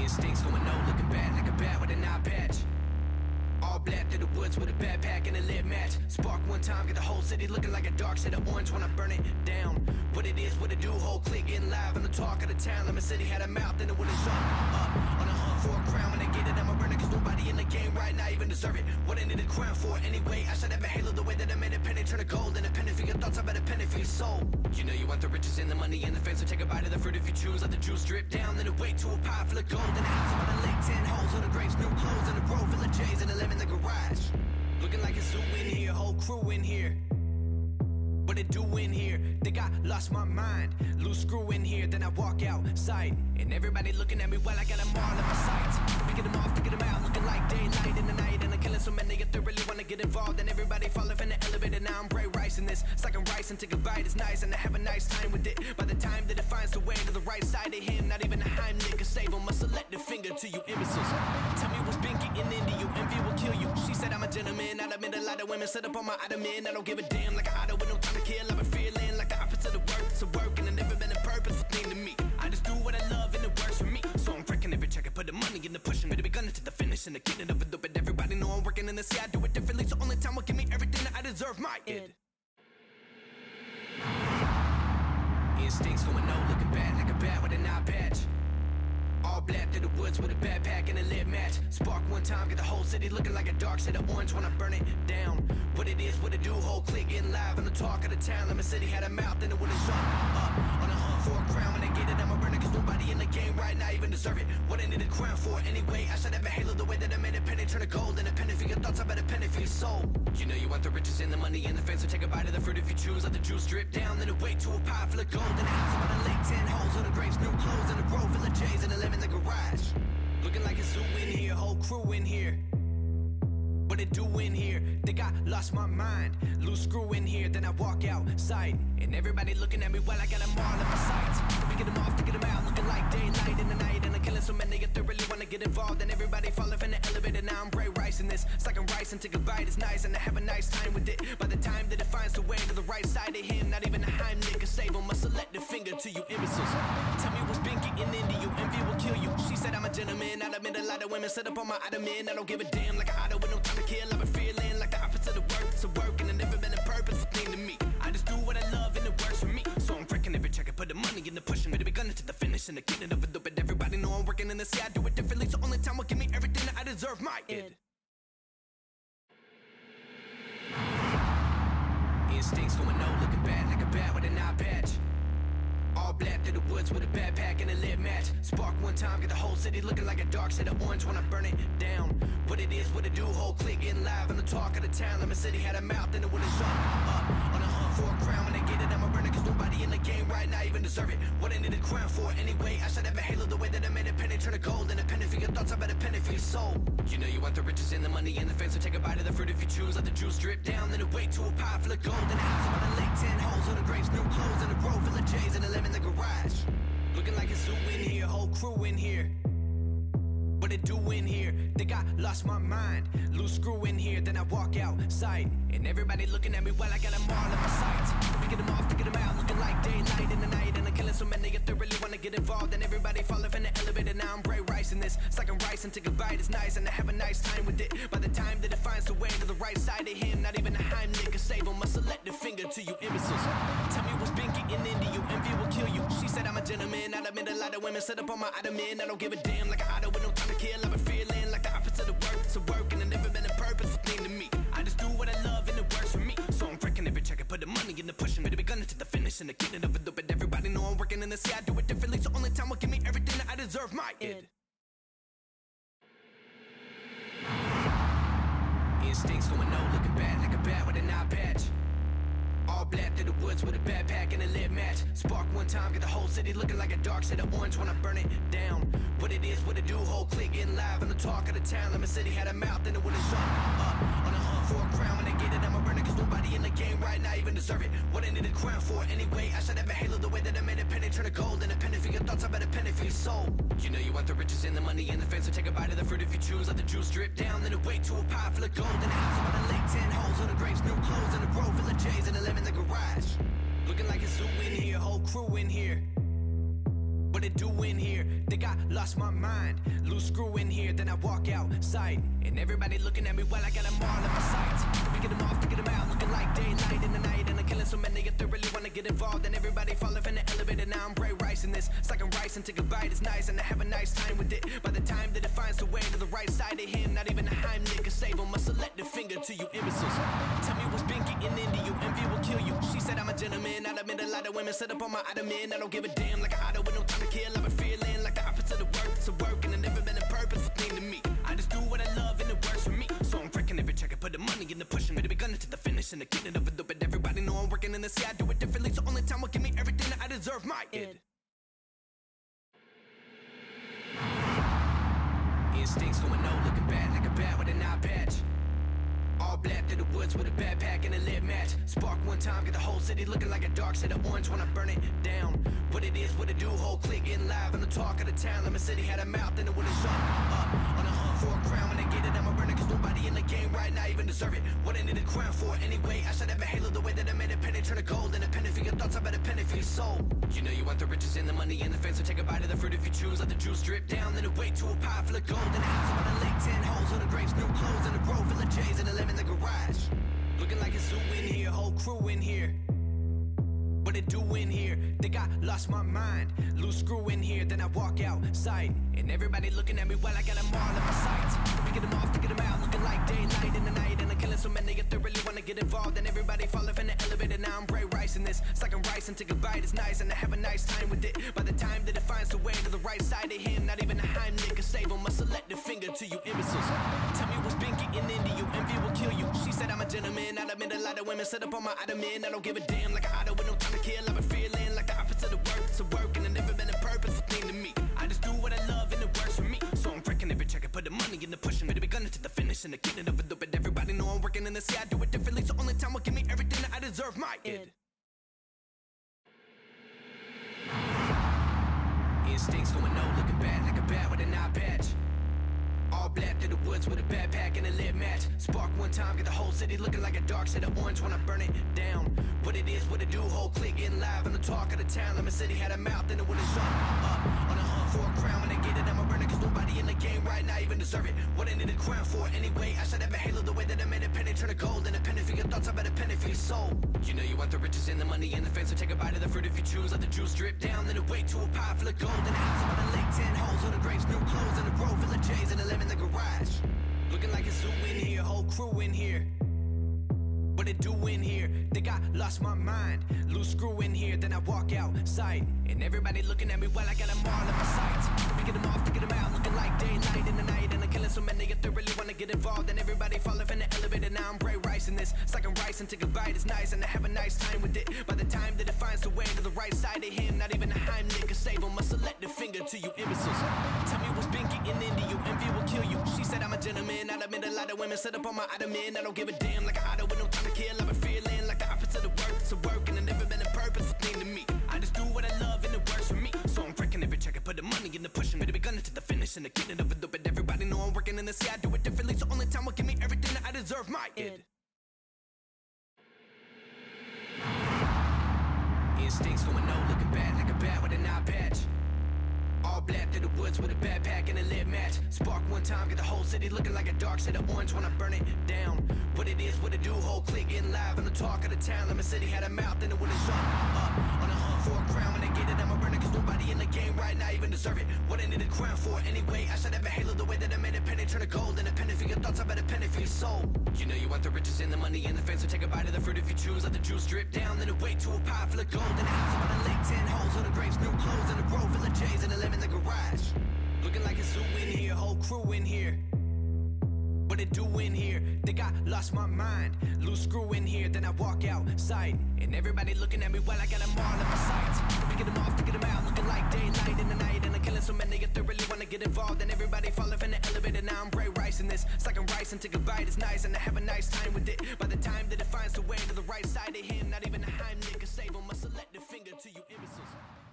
Instincts going no, looking bad like a bat with an eye patch. All black through the woods with a backpack and a lit match. Spark one time, get the whole city looking like a dark shade of orange when I burn it down. What it is, what it do, whole clique getting live on the talk of the town. Lemon City had a mouth and it wouldn't shut up. On a hunt for a crown, when they get it, I'ma burn it, cause nobody in the game right now even deserve it. What I need a crown for anyway, I should have a halo the way that I made a penny turn to gold. And a penny for your thoughts, I bet a penny for your soul. You know you want the riches and the money and the fame, so take a bite of the fruit if you choose. Let the juice drip down, then it wait to a pie full of gold. In a house on a lake, 10 holes on the grapes, new clothes, and a row full of J's and a lemon in the garage. Looking like a zoo in here, whole crew in here. What it do in here? Think I lost my mind. Loose screw in here, then I walk outside. And everybody looking at me while I got them all in my sights. Picking them off, picking them out, looking like daylight in the night. And I'm killing so many if they really wanna get involved. And everybody falling from the elevator, now I'm bright rice in this. It's like I'm rice and take a bite, it's nice. And I have a nice time with it. By the time that it finds the way to the right side of him, not even a Heimlich can save him. A selective finger to you imbeciles. Tell me what's been getting into you, envy will kill you. She said I'm a gentleman, I admit a lot of women set up on my ottoman. I don't give a damn like an auto with no time to kill. I've been feeling like the opposite of work, it's a work and it never been a purposeful thing to me. I just do what I love and it works for me. So I'm freaking every check and put the money in the pushing. Ready to be gunning to the finish and the getting of it. But everybody know I'm working in the sea, I do it differently. So only time will give me everything that I deserve, my id. Instincts going no, looking bad like a bat with an eye patch. All black through the woods with a backpack and a lit match. Spark one time, get the whole city looking like a dark shade of orange when I burn it down. What it is, what it do, whole clique getting live on the talk of the town. Lemon City had a mouth and it wouldn't shut up. On a hunt for a crown, when they get it, I'ma burn it, cause nobody in the game right now even deserve it. What I need a crown for anyway, I should have a halo the way that I made a penny turn to gold. And a penny for your thoughts, I bet a penny for your soul. You know you want the riches and the money and the fame, so take a bite of the fruit if you choose. Let the juice drip down, then it wait to a pie full of gold. In a house on a lake, 10 holes on the grapes, new clothes, and a row full of J's and a lemon in the garage. Looking like a zoo in here, whole crew in here. What it do in here? Think I lost my mind. Loose screw in here, then I walk outside. And everybody looking at me while I got them all in my sights. Picking them off, picking them out, looking like daylight in the night. And I'm killing so many if they really wanna get involved. And everybody falling from the elevator, now I'm bright rice in this. It's like I'm rice and take a bite, it's nice. And I have a nice time with it. By the time that it finds the way to the right side of him, not even a Heimlich can save him. A selective finger to you imbeciles. Tell me what's been getting into you, envy will kill you. She said I'm a gentleman, I admit a lot of women set up on my ottoman. I don't give a damn like an auto with no time to kill. I've been feeling like the opposite of work, it's a work and it never been a purposeful thing to me. I just do what I love and it works for me. So I'm freaking every check and put the money in the pushing. Ready to be gunning to the finish and the getting of it. But everybody know I'm working in the sea, I do it differently. So only time will give me everything that I deserve, my id. Instincts going no, looking bad like a bat with an eye patch. All black through the woods with a backpack and a lit match. Spark one time, get the whole city looking like a dark shade of orange when I burn it down. What it is, what it do, whole clique getting live on the talk of the town. Lemon City had a mouth and it wouldn't shut up. On a hunt for a crown, when they get it, I'ma burn it, cause nobody in the game right now even deserve it. What I need a crown for anyway, I should have a halo the way that I made a penny turn to gold. And a penny for your thoughts, I bet a penny for your soul. You know you want the riches and the money and the fame, so take a bite of the fruit if you choose. Let the juice drip down, then it wait to a pie full of gold. In a house on a lake, 10 holes on the grapes, new clothes, and a row full of J's and a lemon in the garage. Looking like a zoo in here, whole crew in here. What it do in here? Think I lost my mind. Loose screw in here, then I walk outside. And everybody looking at me while I got them all in my sights. Picking them off, picking them out, looking like daylight in the night. And I'm killing so many if they really wanna get involved. And everybody falling from the elevator, now I'm bright rice in this. It's like I'm rice and take a bite, it's nice. And I have a nice time with it. By the time that it finds the way to the right side of him, not even a Heimlich can save him. A selective finger to you imbeciles. Tell me what's been getting into you, envy will kill you. She said I'm a gentleman, I admit a lot of women set up on my ottoman. I don't give a damn like an auto with no time to kill. I've been feeling like the opposite of work, it's a work and it never been a purposeful thing to me. I just do what I love and it works for me. So I'm freaking every check and put the money in the pushing. Ready to be gunning to the finish and the getting of it. But everybody know I'm working in the sea, I do it differently. So only time will give me everything that I deserve, my id. Instincts going no, looking bad like a bat with an eye patch. All black through the woods with a backpack and a lit match. Spark one time, get the whole city looking like a dark shade of orange when I burn it down. What it is, what it do, whole clique getting live on the talk of the town. Lemon City had a mouth and it wouldn't shut up. On a hunt for a crown, when they get it, I'ma burn it, cause nobody in the game right now even deserve it. What I need a crown for anyway, I should have a halo the way that I made a penny turn to gold. And a penny for your thoughts, I bet a penny for your soul. You know you want the riches and the money and the fame, so take a bite of the fruit if you choose. Let the juice drip down, then it wait to a pie full of gold. In a house on a lake, 10 holes on the grapes, new clothes, and a row full of J's and a lemon in the garage. Looking like a zoo in here, whole crew in here. What it do in here? Think I lost my mind. Loose screw in here, then I walk outside, and everybody looking at me while I got them all in my sights. Picking them off, picking them out, looking like daylight in the night, and I'm killing so many if they really wanna get involved. And everybody falling from the elevator, now I'm Bray Rice in this. It's like I'm rice and take a bite, it's nice, and I have a nice time with it. By the time that it finds the way to the right side of him, not even a Heimlich can save him. I select the finger to you imbeciles. Tell me what's been getting into you, envy will kill you. She said I'm a gentleman, I'll admit a lot of women set up on my ottoman. I don't give a damn, like an auto with no time to kill. I've been feeling like the opposite of work, it's a work, and it never been a purposeful thing to me. I just do what I love and it works for me. So I'm freaking every check, I put the money in the pushing me to be gunning to the finish, and the getting of it, but everybody know I'm working in the sea. I do it differently, so only time will give me everything that I deserve. My id. Instincts going no, looking bad like a bat with an eye patch. All black through the woods with a backpack and a lit match. Spark one time, get the whole city looking like a dark shade of orange when I burn it down. What it is, what it do, whole clique getting live on the talk of the town. Let me city had a mouth and it would've shut up. On a hunt for a crown, when I get it, I'ma burn it, cause nobody in the game right now even deserve it. What I need a crown for anyway? I should have a halo the way that I made a penny turn to gold, and a penny for your thoughts, I bet a penny for your soul. You know you want the riches and the money and the fame, so take a bite of the fruit if you choose. Let the juice drip down, then it wait to a pie full of gold. In a house on the lake, 10 holes on the grapes, new clothes in the grove, full of J's and 11 in the garage. Looking like a zoo in here, whole crew in here. What it do in here? Think I lost my mind. Loose screw in here, then I walk outside, and everybody looking at me while I got them all in my sights. Picking them off, picking them out, looking like daylight in the night, and I'm killing so many if they really wanna get involved. And everybody falling from the elevator, now I'm Bray Rice in this. It's like I'm rice and take a bite, it's nice, and I have a nice time with it. By the time that it finds the way to the right side of him, not even a Heimlich can save him. I select the finger to you imbeciles. Tell me what's been getting into you, envy will kill you. She said I'm a gentleman, I'll admit a lot of women set up on my ottoman. I don't give a damn, like an auto with no time to kill. I've been feeling like the opposite of work, it's a work, and it never been a purposeful thing to me. I just do what I love and it works for me. So I'm freaking every check, I put the money in the pushing me to be gunning to the finish, and the getting of it, but everybody know I'm working in the sea. I do it differently, so only time will give me everything that I deserve. My id. Instincts going no, looking bad like a bat with an eye patch. All black through the woods with a backpack and a lit match. Spark one time, get the whole city looking like a dark shade of orange when I burn it down. What it is, what it do, whole clique getting live on the talk of the town. Let me city had a mouth and it would've shut up. On a hunt for a crown, when I get it, I'ma burn it, cause nobody in the game right now even deserve it. What I need a crown for anyway? I should have a halo the way that I made a penny turn to gold, and a penny for your thoughts, I bet a penny for your soul. You know you want the riches and the money and the fame, so take a bite of the fruit if you choose. Let the juice drip down, then it wait to a pie full of gold. In a house on the lake, 10 holes on the grapes, new clothes in the grove, full of J's and 11 in the garage. Looking like a zoo in here, whole crew in here. What it do in here? Think I lost my mind. Loose screw in here, then I walk outside, and everybody looking at me while I got them all in my sights. Picking them off, picking them out, looking like daylight in the night, and I'm killing so many if they really wanna get involved. And everybody falling from the elevator, now I'm Bray Rice in this. It's like I'm rice and take a bite, it's nice, and I have a nice time with it. By the time that it finds the way to the right side of him, not even a Heimlich can save him. I select the finger to you imbeciles. Tell me what's been getting into you, envy will kill you. She said I'm a gentleman, I'll admit a lot of women set up on my ottoman. I don't give a damn, like an auto with no time to kill. I've been feeling like the opposite of work, it's a work, and it never been a purposeful thing to me. I just do what I love and it works for me. So I'm freaking every check, I put the money in the pushing me to be gunning to the finish, and the getting of it, but everybody know I'm working in the sea. I do it differently, so only time will give me everything that I deserve. My id. Instincts going no, looking bad like a bat with an eye patch. All black through the woods with a backpack and a lit match. Spark one time, get the whole city looking like a dark shade of orange when I burn it down. What it is, what it do, whole clique getting live on the talk of the town. Let me city had a mouth and it would've shut up. On a hunt for a crown, when I get it, I'ma burn it, cause nobody in the game right now even deserve it. What I need a crown for anyway? I should have a halo the way that I made a penny turn to gold, and a penny for your thoughts, I bet a penny for your soul. You know you want the riches and the money and the fame, so take a bite of the fruit if you choose. Let the juice drip down, then it wait to a pie full of gold. In a house on the lake, 10 holes on the grapes, new clothes in the grove, full of J's and 11 in the garage. Looking like a zoo in here, whole crew in here. What it do in here? Think I lost my mind. Loose screw in here, then I walk outside, and everybody looking at me while I got them all in my sights. Picking them off, picking them out, looking like daylight in the night, and I'm killing so many if they really wanna get involved. And everybody falling from the elevator, now I'm Bray Rice in this. It's like I'm rice and take a bite, it's nice, and I have a nice time with it. By the time that it finds the way to the right side of him, not even a Heimlich can save him. I select the finger to you imbeciles.